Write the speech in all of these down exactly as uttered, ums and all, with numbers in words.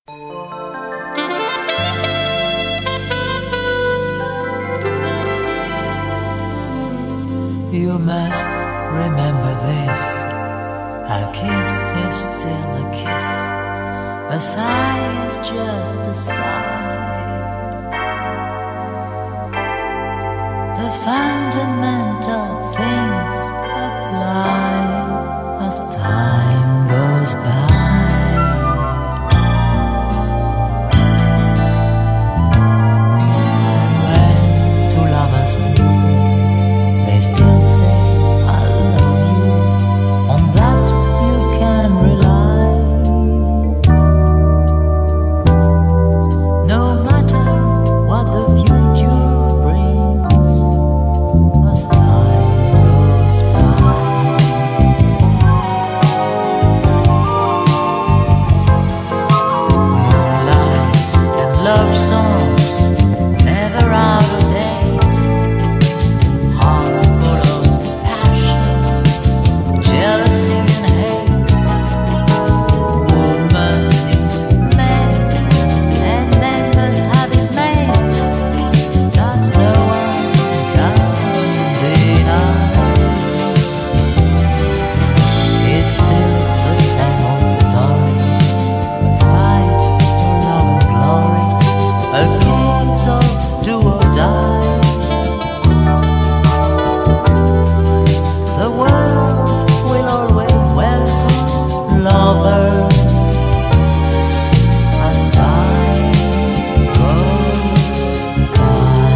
You must remember this. A kiss is still a kiss. A sigh is just a sigh. The fundamental things apply as time goes by. When two lovers meet, they still say I love you. On that you can rely. No matter what the future brings, as time goes by. Moonlight and love songs, never out of date. Hearts full of passion, jealousy and hate. Woman needs man, and man must have his mate. That no one can deny. It's still the same old story. A fight for love and glory. A case of do or die. The world will always welcome lovers as time goes by.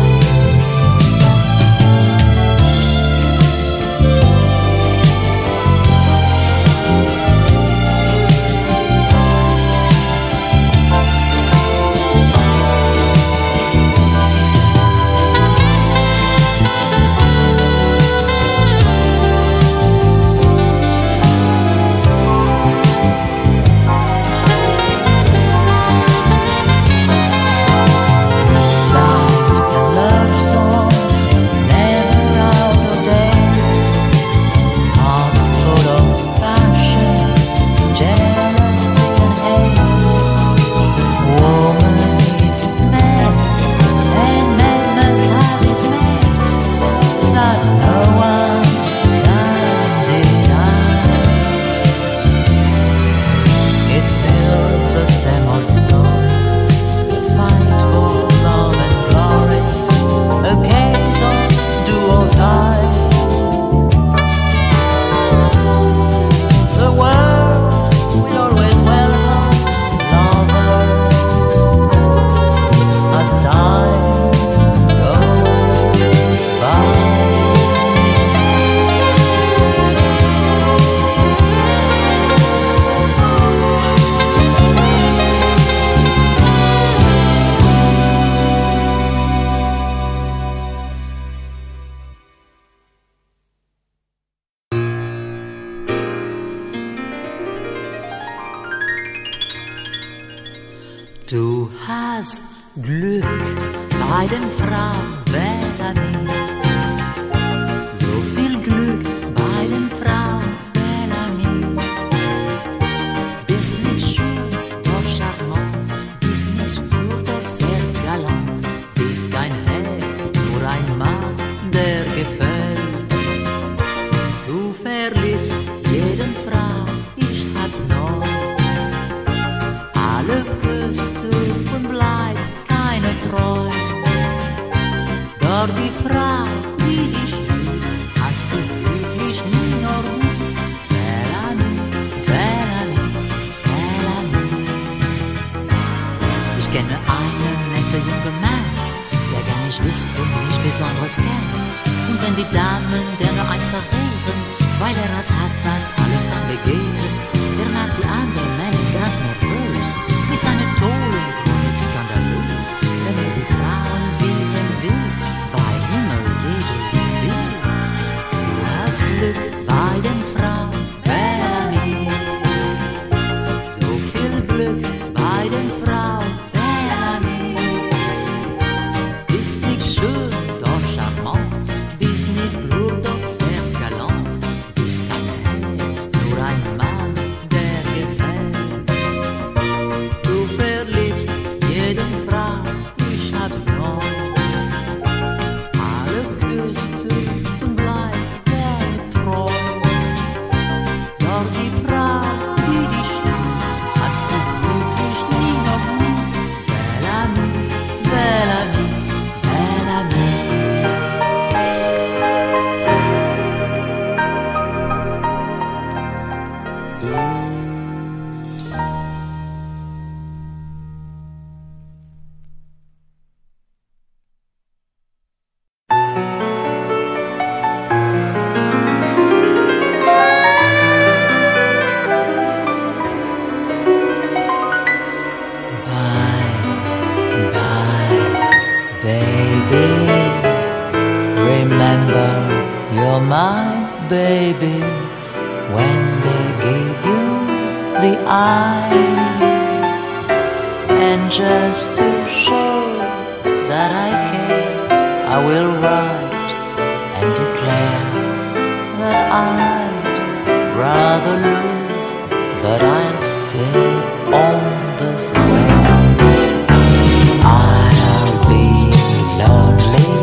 Du hast Glück bei den Frauen, Bellamy. So viel Glück bei den Frauen, Bellamy. Bist nicht schön, doch charmant. Bist nicht gut, doch sehr galant. Bist kein Held, nur ein Mann, der gefällt. Du verliebst jeden Frau, ich hab's neu. Alle küsst du und bleibst keine treu. Doch die Frau, die dich liebt, hast du wirklich nie noch nie. Bellamy, Bellamy, Bellamy. Ich kenne einen netten jungen Mann, der gar nicht wisst und nichts Besonderes kennt. Und wenn die Damen der nur eins verrehren, weil er das hat, was alle Frauen begehren, der macht die anderen Männer ganz nervös. Mit seinen tollen Grund skandalös, wenn er die Frauen wählen will, bei Himmel jedes will. Du hast Glück bei den Frauen, Bellamy. So viel Glück bei den Frauen, Bellamy. Bist nicht schön, doch charmant. Bist nicht klug, doch sehr galant. Bist kein Held, nur ein Mann, der gefällt. my baby when they give you the eye. And just to show that I care, I will write and declare that I'd rather lose, but I'll stay on the square. I'll be lonely,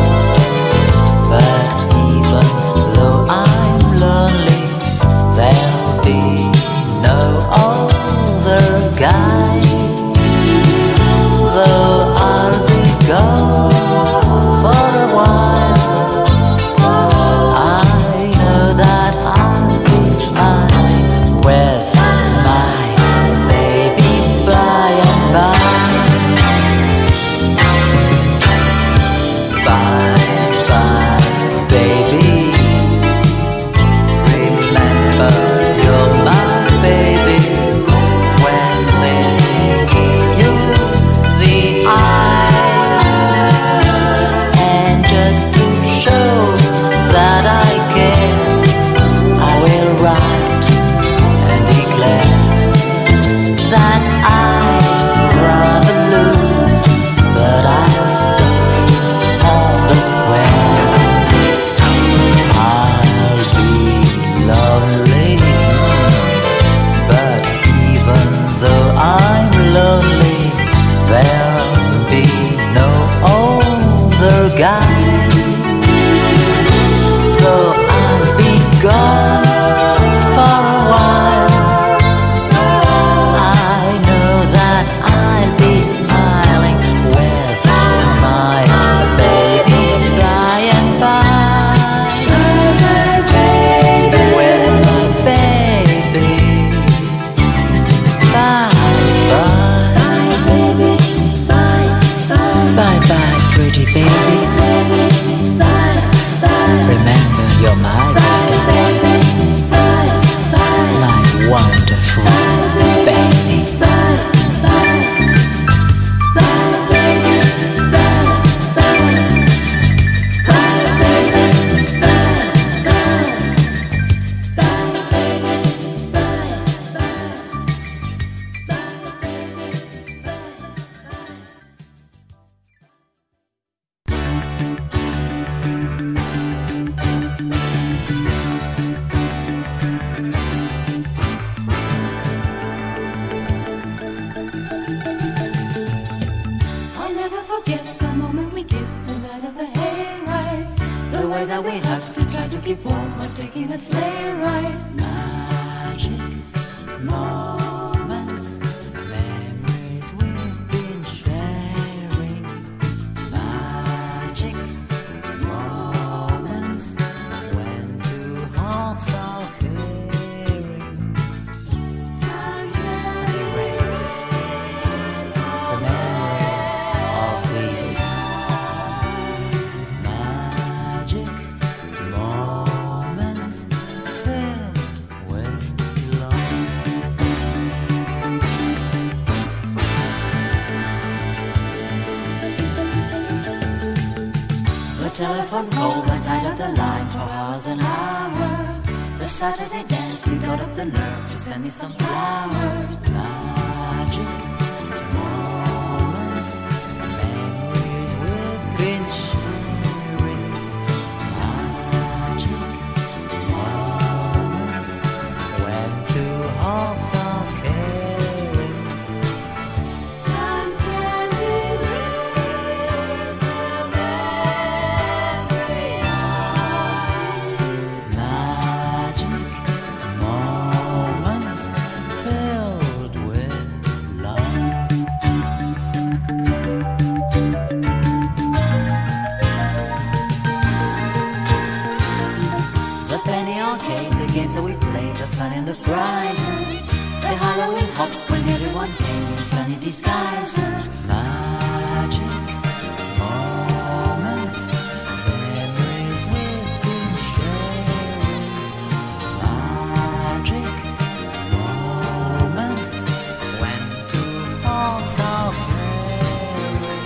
but even though I'm lonely, there'll be no other guy. Though I'll be gone for a while, I know that I'll be smiling with my baby by and by. Bye bye baby, remember you're my baby when they give you the eye. And just to show that I care, I will write and declare that I'd rather lose, but I'll stay on the square. I'll be lonely, but even though I'm lonely, there'll be no other guy. Though I'll be gone for a while, I know that I'll be smiling with my baby by and by. With my baby. Bye bye. Bye bye pretty baby. Remember you're my baby, my wonderful baby. I'll never forget the moment we kissed the night of the hayride. The way that we hugged to try to keep warm while taking a sleigh ride. Magic moments, memories we've been sharing. Magic moments when two hearts are caring. Time can erase the memory of these magic moments filled with love. The telephone call that tied up the line for hours and hours. The Saturday dance, you got up the nerve to send me some flowers. Magic moments, memories we've been sharing. Magic moments when two hearts are caring. Time can erase the memory of magic moments filled with love. The penny arcade, the games that we played, the fun and the prizes. The Halloween hop when everyone came in funny disguises. Magic moments, memories we've been sharing. Magic moments when two hearts are caring.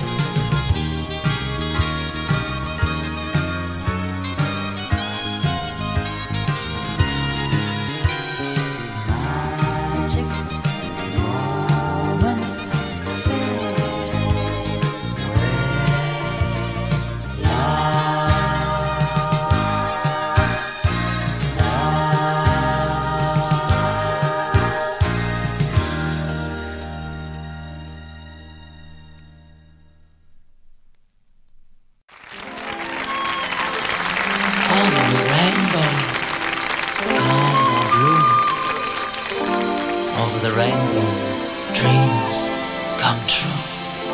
come true.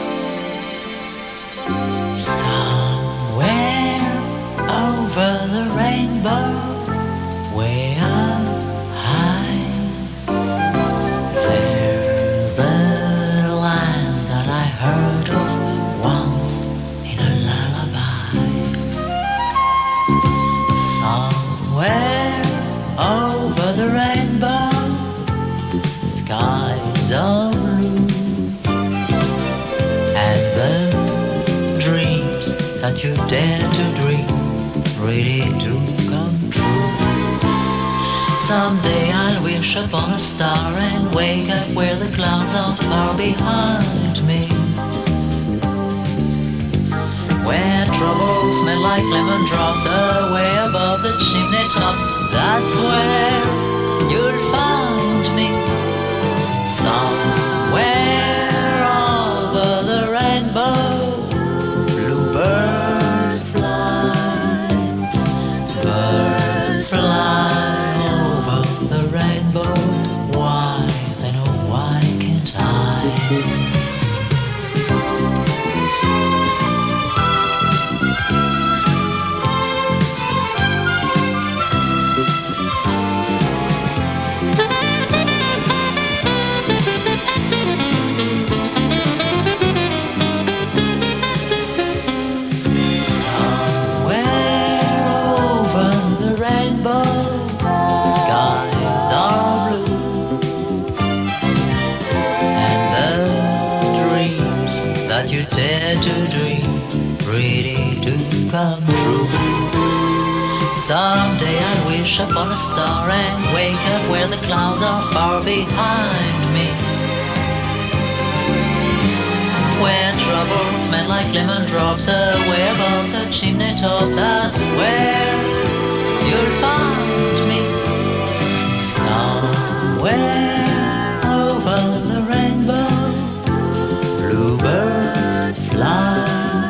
Somewhere over the rainbow, way up high, there's the land that I heard of once in a lullaby. Somewhere over the rainbow, skies are blue, and the dreams that you dare to dream really do come true. Someday I'll wish upon a star and wake up where the clouds are far behind me, where troubles smell like lemon drops away above the chimney tops. That's where you'll find me. Somewhere over the rainbow, bluebirds fly, birds fly over the rainbow. Why, then oh why can't I? You dare to dream, really to come true. Someday I'll wish upon a star and wake up where the clouds are far behind me, where troubles smell like lemon drops away above the chimney top. That's where you'll find me. Somewhere over the rainbow, bluebirds fly,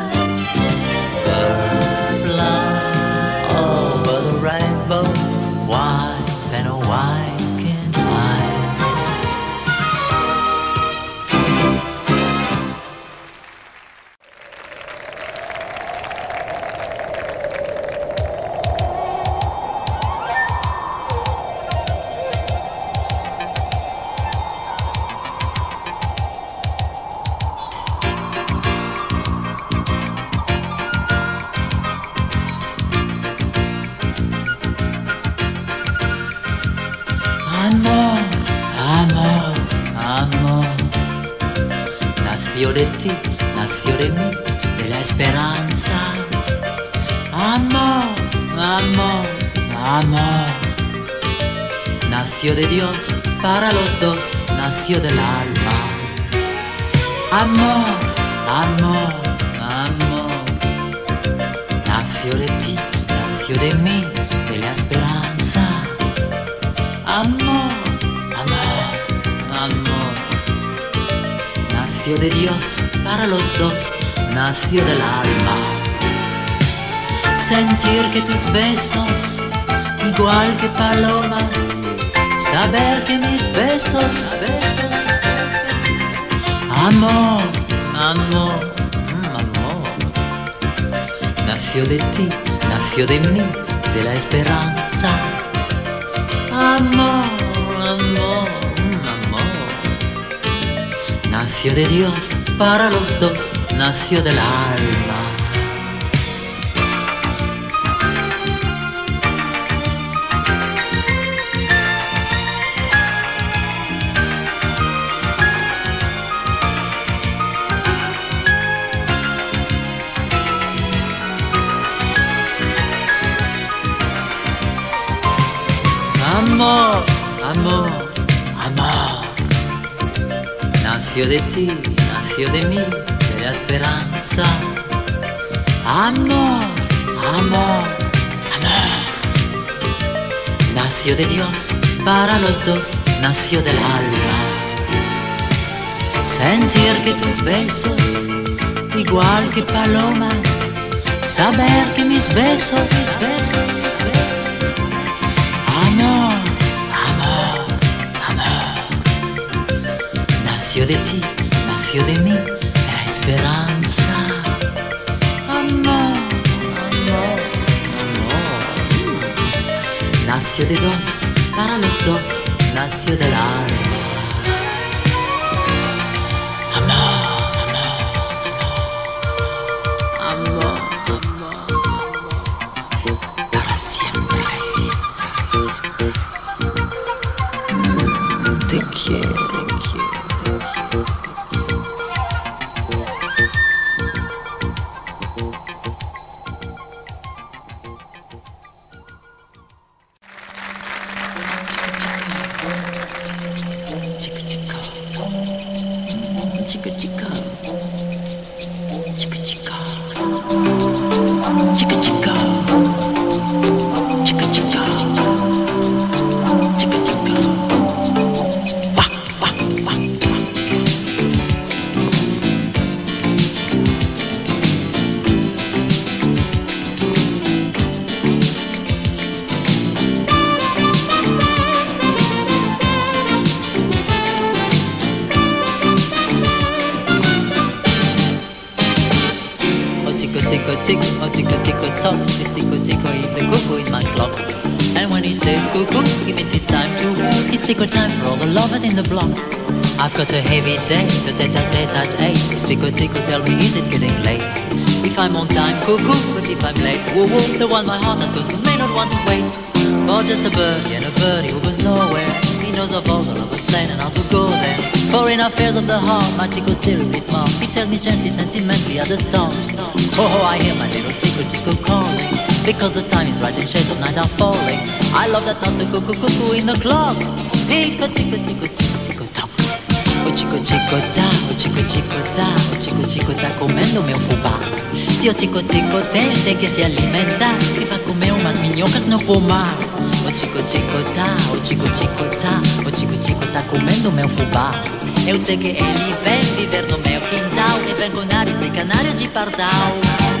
birds fly over the rainbow. Why, then oh why can't I? Amor, amor, amor, nació de ti, nació de mí, de la esperanza. Amor, amor, amor, nació de Dios para los dos, nació del alma. Amor, amor, amor, nació de ti, nació de mí, de la esperanza. Amor, amor, amor, nació de Dios para los dos, nació del alma. Sentir que tus besos, igual que palomas, saber que mis besos, besos, besos. Amor, amor, mm, amor, nació de ti, nació de mí, de la esperanza. Amor, amor, amor, nació de Dios para los dos, nació del alma. Amor, amor, amor, nació de ti, nació de mí, de la esperanza. Amor, amor, amor, nació de Dios para los dos, nació del alma. Sentir que tus besos, igual que palomas, saber que mis besos, mis besos, mis besos. Amor, amor, amor, nació de ti, nació de mí la esperanza. Amor, amor, amor. Nació de dos, para los dos, nació del alma. Amor, amor, amor, amor. Para siempre, para siempre, para siempre. Te quiero, te quiero. Oh tickle tickle tock, this tickle tickle is a cuckoo in my clock. And when he says cuckoo, it means it's time to woo. It's tickle time for all the lovers in the block. I've got a heavy day, the tete-a-tete at eight. So tickle tickle, tell me, is it getting late? If I'm on time, cuckoo, but if I'm late, woo woo, the one my heart has got may not want to wait. For just a birdie and a birdie who goes nowhere. He knows of all the lovers' lane and how to go there. For in affairs of the heart, my tickle's terribly smart. He tells me gently, sentimentally at the start. Oh, oh, I hear my little tickle tickle calling, because the time is right and shades of night are falling. I love that not to cuckoo cuckoo in the clock. Tickle tickle tickle tickle tickle tock. Oh chico chico da, oh chico chico da, oh chico chico da coméndome un fubá. Si o chico chico tem, tem que se alimentar, que vai comer umas minhocas no pomar. O chico chico tá, o chico chico tá, o chico chico tá comendo meu fubá. Eu sei que ele vem viver no meu quintal e vem com nariz de canário de pardal.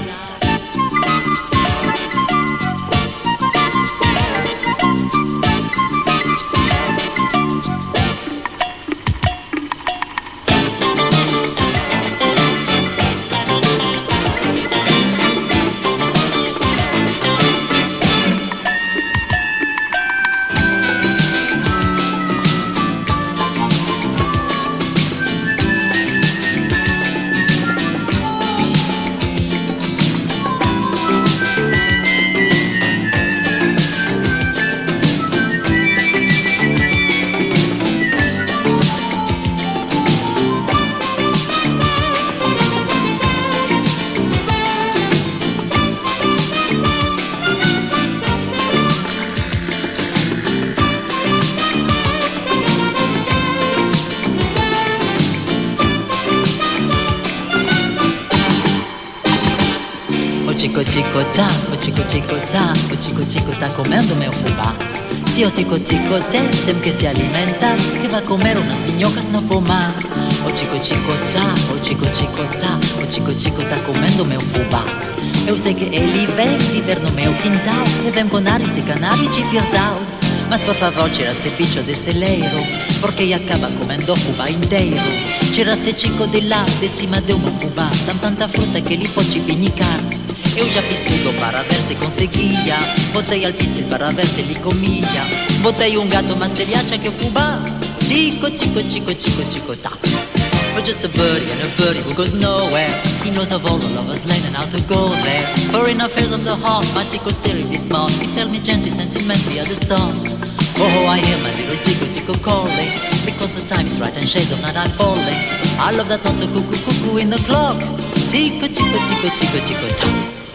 Chico chico tá, o chico chico tá, o chico chico tá comendo meu fubá. Se o chico chico tem, tem que se alimentar, que vai comer umas minhocas no pomar. O chico chico tá, o chico chico tá, o chico chico tá comendo meu fubá. Eu sei que ele vem viver no meu quintal e vem com nariz de canário de pardal. Mas por favor tira esse bicho desse leiro, porque acaba comendo o fubá inteiro. Tira esse chico de lá, de cima de um fubá, tem tanta fruta que ele pode pinicar. Eu já fiz tudo para ver se conseguia, botei alpiste para ver se ele comia. Botei um gato, mas ele acha que é fubá. Chico, chico, chico, chico, chico, tá. For just a birdie and a birdie who goes nowhere. He knows of all the lovers' lane and how to go there. For in affairs of the heart, my chico's terribly smart. He tells me gently, sentimentally at the start. Oh, I hear my little tickle tickle calling, because the time is right and shades of night are falling. I love that not so cuckoo cuckoo in the clock. Chico, chico, chico, chico, chico, top.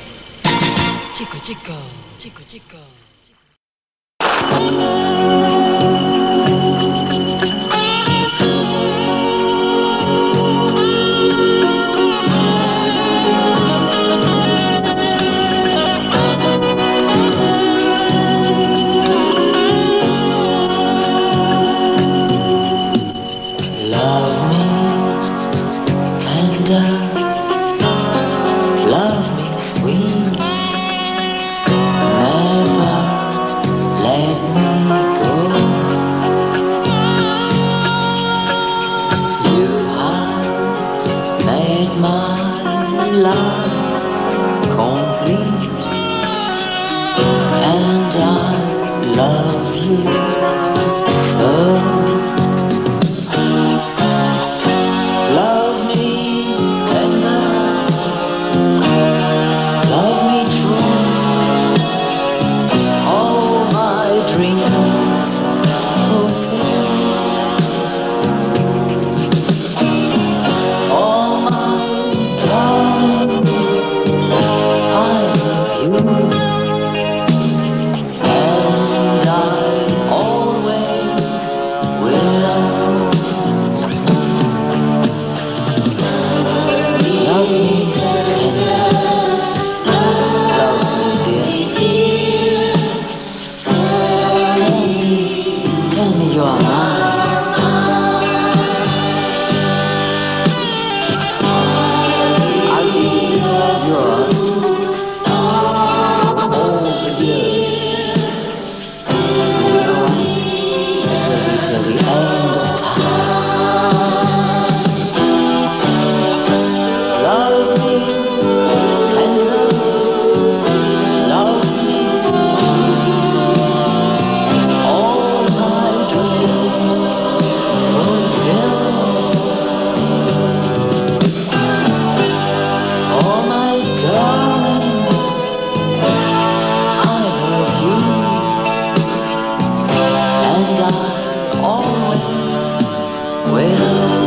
Chico, chico, chico, chico. Love me tender, love me sweet, never let me made my life complete, and I love you so. Love me tender, love me true, all my dreams fulfill. All my darling, I love you, and I always will. Love me tender, love me dear. Tell me, tell me you are mine. I'll be yours all the years, maybe till the end of time. Love me tender, love me sweet, all my dreams fulfill. Oh my darling, I love you, and I always will.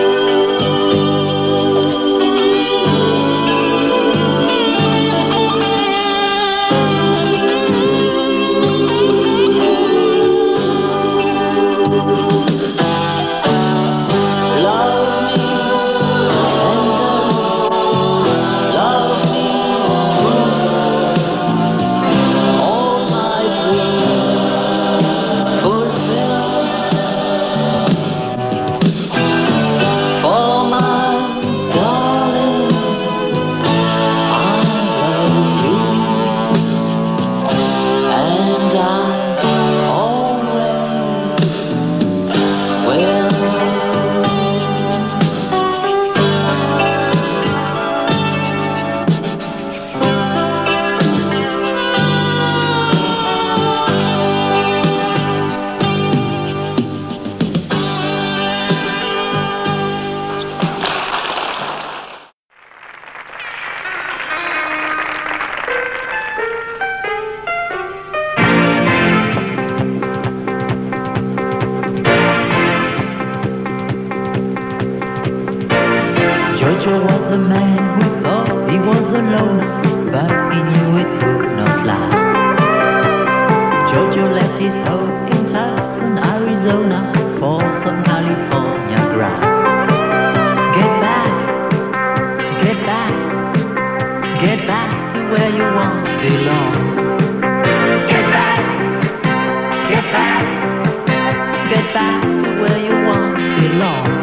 Love me tender, love me true, all my dreams fulfill. For my darling, I love you, and I always will. Jojo was a man who thought he was alone, but he knew it could not last. Jojo left his home in Tucson, Arizona, for some California grass. Get back, get back, get back to where you once belonged. Get back, get back, get back to where you once belonged.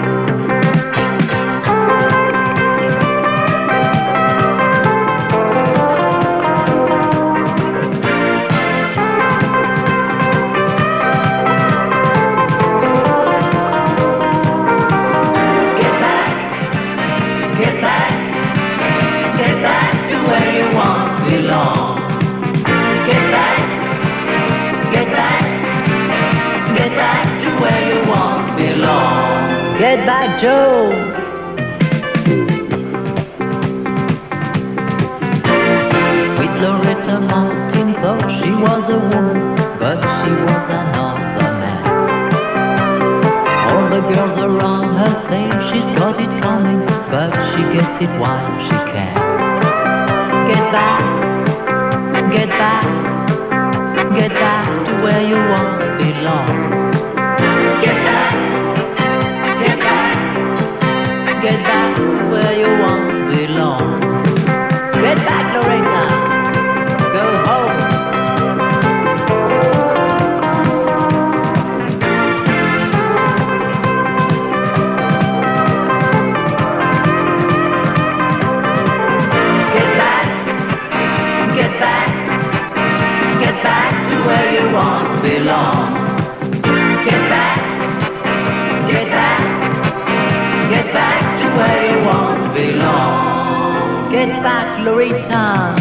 Get back, Joe! Sweet Loretta Martin thought she was a woman, but she was another man. All the girls around her say she's got it coming, but she gets it while she can. Get back, get back, get back to where you once belonged. Get back, get back, get back to where you once belonged. Get back, Loretta, go home. Get back, get back, get back to where you once belonged. Get back, get back, get back to where you once belonged. get back, Loretta.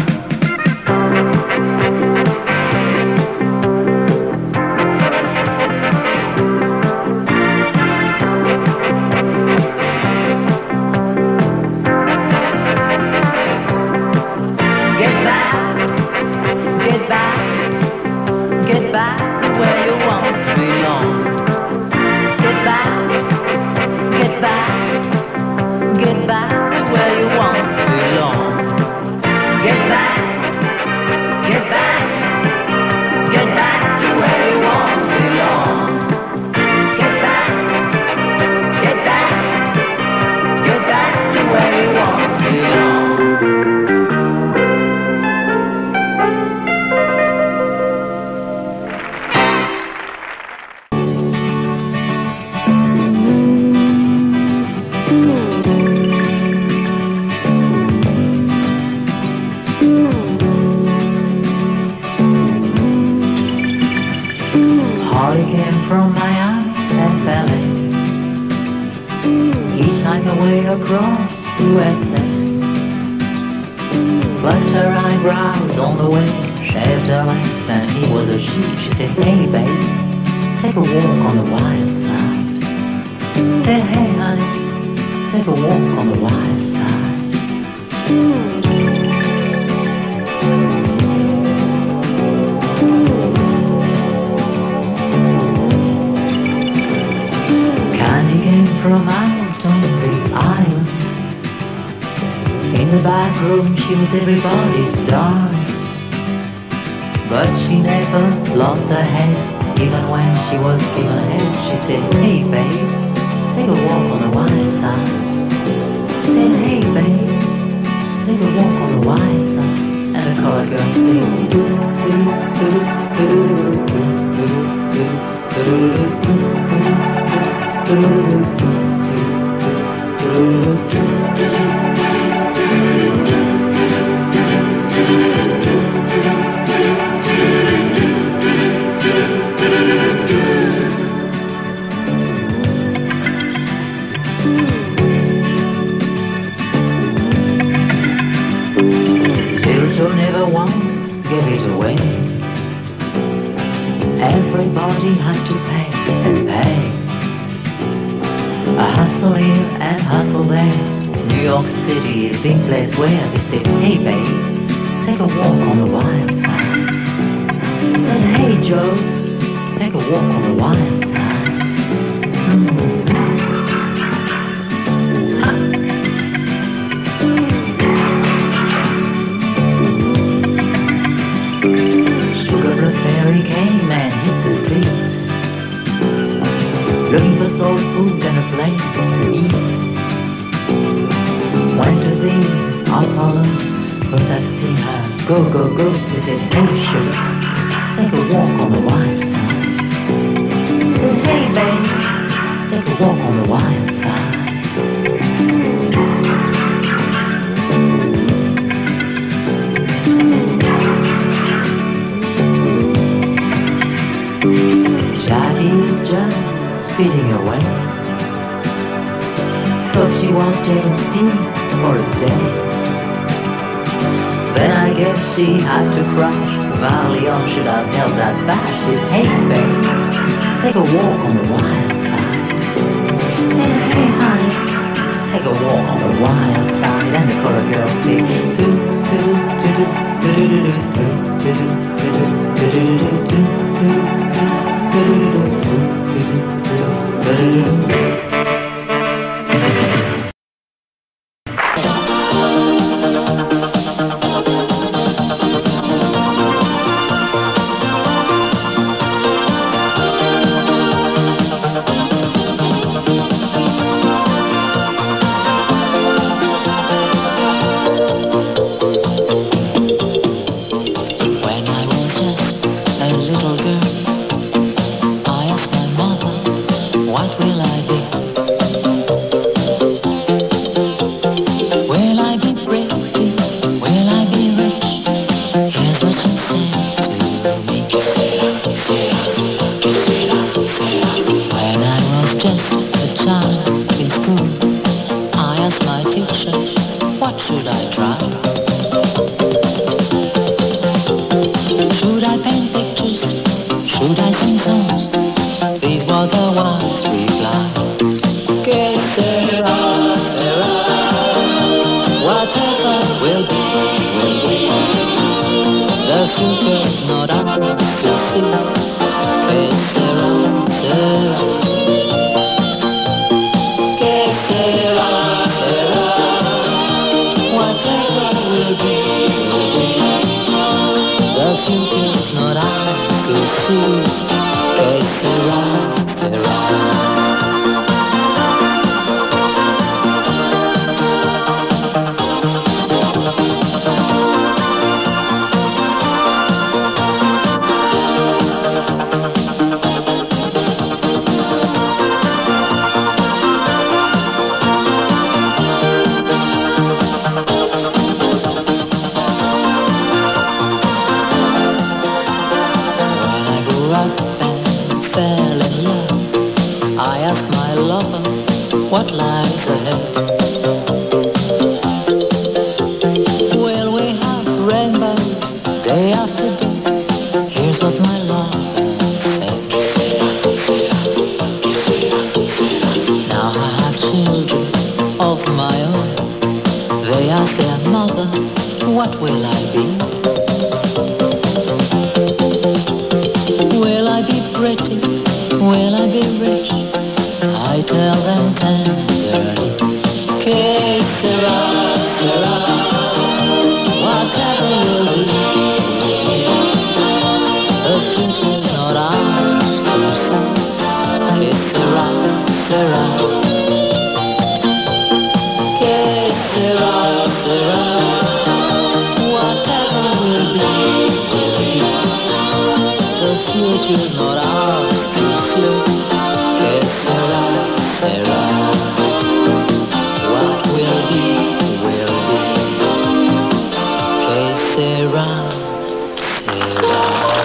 Everybody's darling, but she never lost her head. Even when she was given a head, she said, hey babe, take a walk on the wild side. She said, hey babe, take a walk on the wild side. And the colored girl said, do do do do do do do do do. Little Joe never once gave it away. Everybody had to pay and pay. A hustle here and hustle there. New York City, a big place where they said, hey babe, take a walk on the wild side. I said, hey Joe, take a walk on the wild side. Mm. Sugar Fairy came and hit the streets, looking for soul food and a place to eat. Went to the Apollo, cause I've seen her go, go, go. They said, hey sugar, take a walk on the wild side. I said, hey babe, take a walk on the wild side. Jackie's just speeding away. Thought she was James Dean for a day. Then I guess she had to crash. Valiant should have held that back. She said, hey babe, take a walk on the wild side. I said, hey honey, take a walk on the wild side. And the colored girl said, do do do do do do do do do do do do do do do. What should I try? Should I paint pictures? Should I sing songs? These were the ones reply. Que sera, sera. Whatever will be, will be. The future's not ours to see. Que sera, sera. Que sera, sera. Whatever will be, will be. The future's not ours to see. Que sera, sera. What lies ahead? Will we have rainbows day after day? Here's what my love said. Now I have children of my own. They ask their mother, what will I be? Will I be pretty? Will I be rich? I tell them tenderly, que sera, sera, whatever will be. The future's not ours to say, que sera, sera. Que sera, sera, whatever will be, will be. The future's not ours to say, que sera. What will be, will be. Que sera, sera.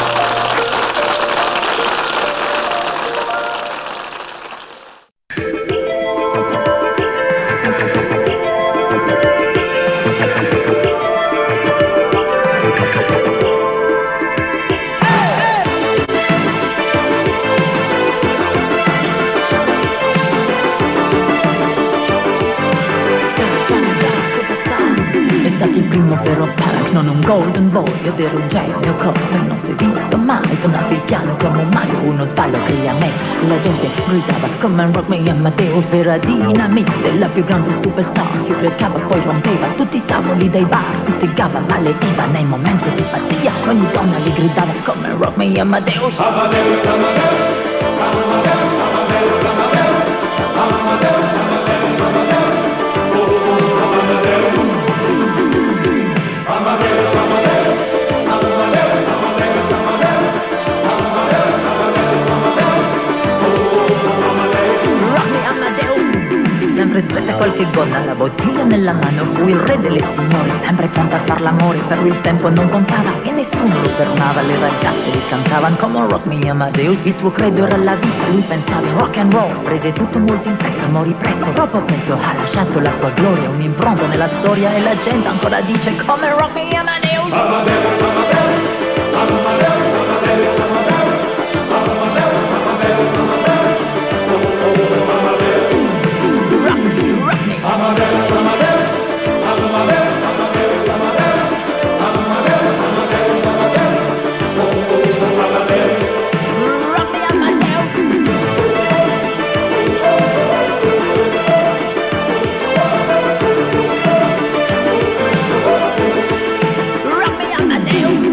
Il primo vero punk, non un golden boy, ed ero un genio come non si è visto mai. Suonavi il piano come un mago, uno sballo che a me la gente gridava come un rock me Amadeus, vera dinamite, la più grande superstar. Si recava poi rompeva tutti i tavoli dei bar, litigava maletiva nei momenti di pazzia, ogni donna gli gridava come un rock me Amadeus. Amadeus, Amadeus, Amadeus, Amadeus, Amadeus, Amadeus, Amadeus, Amadeus. Amadeus, Amadeus, Amadeus, Amadeus, Amadeus, Amadeus, Amadeus, Amadeus, oh, Amadeus. Rock me Amadeus. Sempre stretta qualche gonna, la bottiglia nella mano, fu il re delle signore, sempre pronta a far l'amore, per lui il tempo non contava e nessuno lo fermava, le ragazze gli cantavano come Rock me Amadeus, il suo credo era la vita, lui pensava in rock and roll, prese tutto molto in fretta, morì presto, troppo presto, ha lasciato la sua gloria, un'impronta nella storia e la gente ancora dice come Rock me Amadeus. Amadeus, Amadeus, Amadeus, Amadeus, Amadeus, Amadeus, Amadeus, Amadeus, oh, Amadeus. Rock me, rock me. Amadeus, Amadeus, Amadeus, Amadeus, Amadeus, Amadeus, Amadeus, Amadeus, oh, Amadeus. Rock me, Amadeus. Rock me, Amadeus.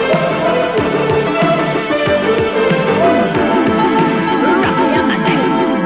Rock me, Amadeus.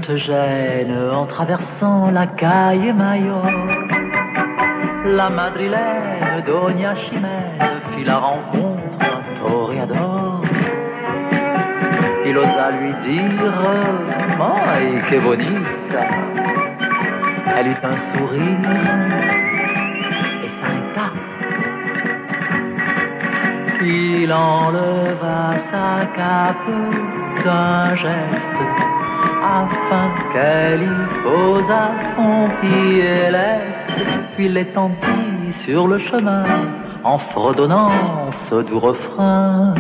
Sainte-Gêne en traversant la caille Maillot. La madrilène Doña Chimène fit la rencontre d'un toréador. Il osa lui dire « Ay, que bonita !» Elle eut un sourire et s'arrêta. Il enleva sa cape d'un geste afin qu'elle y posât son pied leste, puis l'étendit sur le chemin en fredonnant ce doux refrain.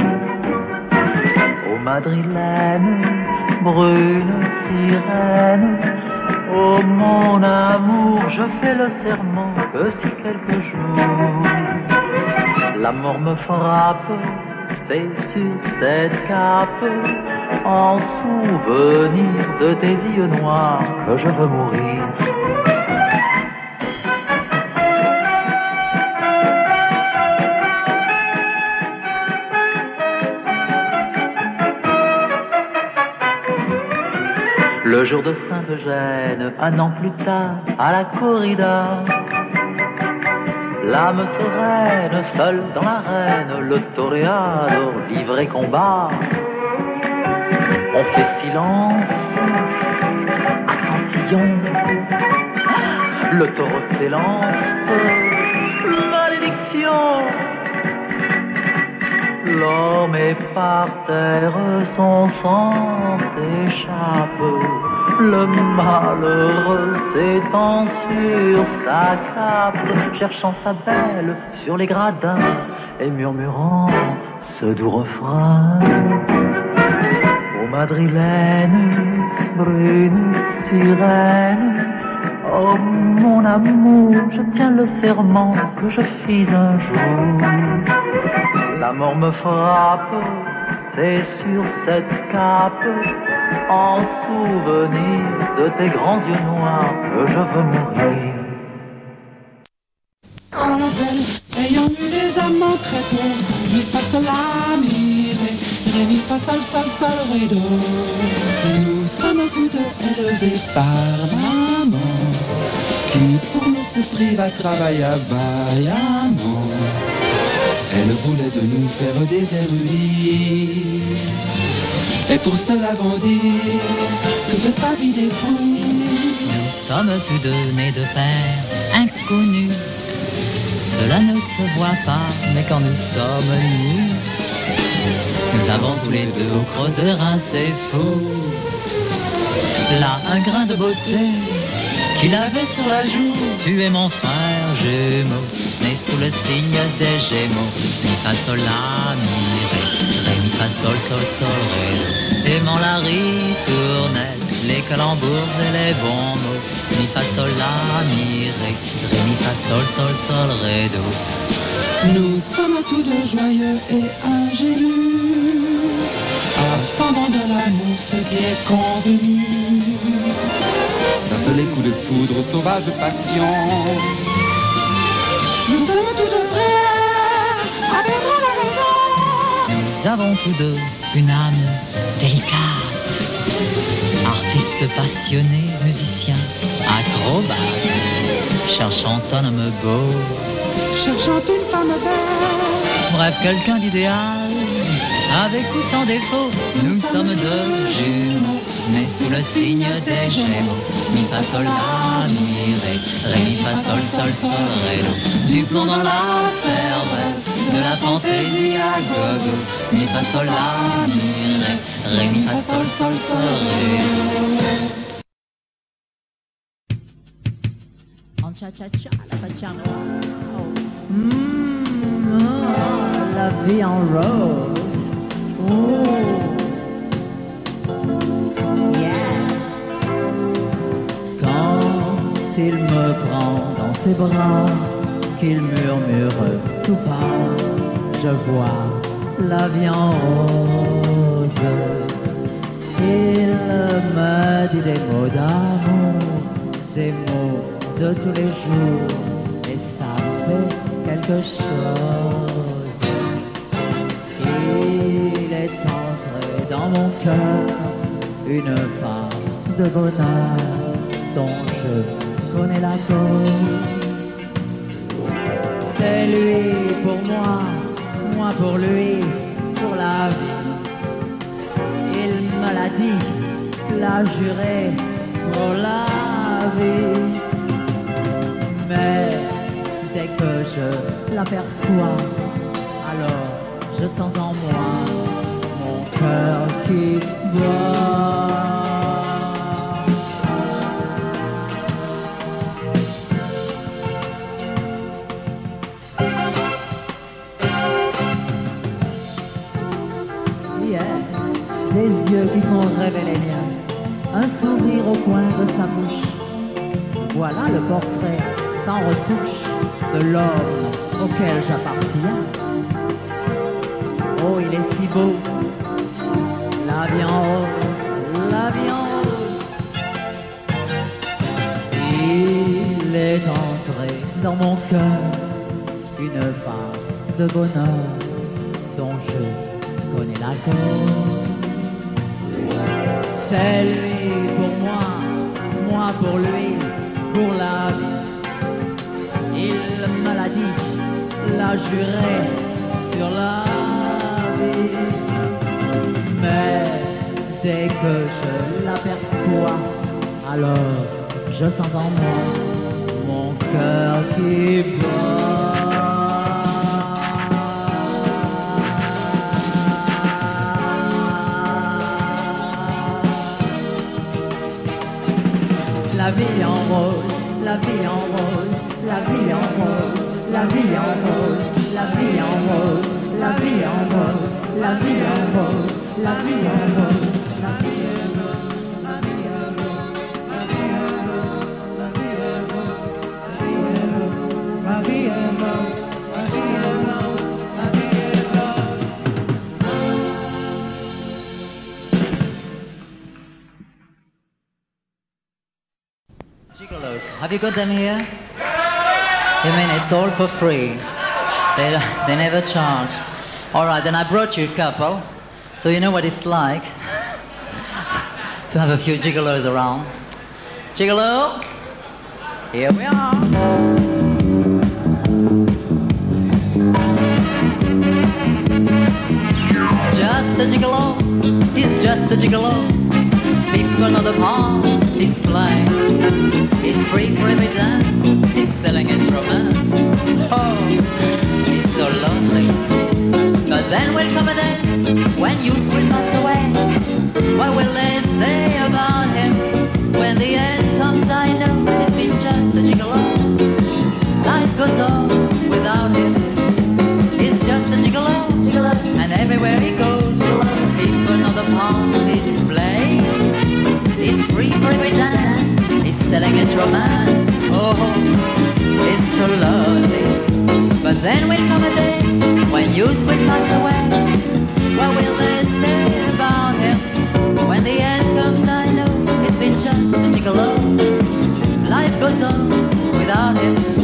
Ô madrilène, brune sirène, ô mon amour, je fais le serment que si quelque jour l'amour me frappe, c'est sur cette cape, en souvenir de tes yeux noirs, que je veux mourir. Le jour de Sainte-Gêne, un an plus tard, à la corrida, l'âme sereine, seule dans l'arène, le toréador livre et combat. On fait silence, attention, le taureau s'élance, malédiction. L'homme est par terre, son sang s'échappe, le malheureux s'étend sur sa cape, cherchant sa belle sur les gradins et murmurant ce doux refrain. Ô madrilène, brune sirène, oh mon amour, je tiens le serment que je fis un jour. La mort me frappe, c'est sur cette cape, en souvenir de tes grands yeux noirs, que je veux mourir. Oh la belle, ayant eu les amants très tôt, mi fa sol la mi ré, ré mi fa sol sol sol ré do. Nous sommes tous deux élevés par maman, qui pour nous se prive à travailler vaillamment. Elle voulait de nous faire des érudits, et pour cela bondir que de sa vie dépouille. Nous sommes tous deux nés de pères inconnus. Cela ne se voit pas, mais quand nous sommes nus, nous avons tous les deux au creux de rein, c'est fou. Là, un grain de beauté qu'il avait sur la joue. Tu es mon frère jumeau, né sous le signe des Gémeaux. Mi fa sol la mi ré, ré mi fa sol sol sol ré. Aimant la ritournelle, les calembours et les bons mots. Mi fa sol la mi ré, ré mi fa sol sol sol ré do. Nous sommes tous deux joyeux et ingénus, attendant de l'amour ce qui est convenu. D'un les coups de foudre sauvage passion, nous sommes tous deux prêts à perdre la raison. Nous avons tous deux une âme délicate, artistes passionnés, musiciens, acrobates, cherchant un homme beau, cherchant une femme belle, bref, quelqu'un d'idéal, avec ou sans défaut. Nous, Nous sommes deux jumeaux, nés sous le signe des Gémeaux. Mi fa sol la mi ré, ré mi fa sol sol sol ré do. Du plomb dans la cervelle, de la fantaisie à gogo. Mi fa sol la mi ré, ré mi fa sol sol sol ré do. En cha cha cha la pachanga. Oh. Mmh, oh, la vie en rose. Oh. Yeah. Quand il me prend dans ses bras, qu'il murmure tout bas, je vois la vie en rose. Il me dit des mots d'amour, des mots de tous les jours, et ça fait quelque chose. Il est entré dans mon cœur une femme de bonheur dont je connais la cause. C'est lui pour moi, moi pour lui, pour la vie. Il me l'a dit, l'a juré pour la vie. Mais dès que je l'aperçois, alors je sens en moi mon cœur qui bat. Ses yeux qui font rêver les miens, un sourire au coin de sa bouche. Voilà le portrait sans retouche de l'homme auquel j'appartiens. Oh, il est si beau, la vie en rose, la vie en rose. Il est entré dans mon cœur une part de bonheur dont je connais la cause. C'est lui pour moi, moi pour lui, pour la vie. Il me l'a dit, l'a juré sur la vie. Mais dès que je l'aperçois, alors je sens en moi mon cœur qui bat. La vie en rose, la vie en rose, la vie en rose, la vie en rose, la vie en rose, la vie en rose, la vie en rose, la vie en rose, la vie en rose, la vie en rose, la vie en rose. Gigolos, have you got them here? You mean it's all for free? They, they never charge. All right, then I brought you a couple, so you know what it's like to have a few gigolos around. Gigolo, here we are. Just a gigolo, he's just a gigolo. People know the part he's playing. He's free for every dance, he's selling his romance. Oh, he's so lonely. But then will come a day when youth will pass away. What will they say about him? When the end comes, I know he's been just a gigolo. Life goes on without him. He's just a gigolo, gigolo. And everywhere he goes, gigolo. People know the part he's playing. He's free for every dance, he's selling his romance. Oh, he's so lonely. But then will come a day when youth will pass away. What will they say about him? When the end comes, I know it's been just a gigolo. Life goes on without him.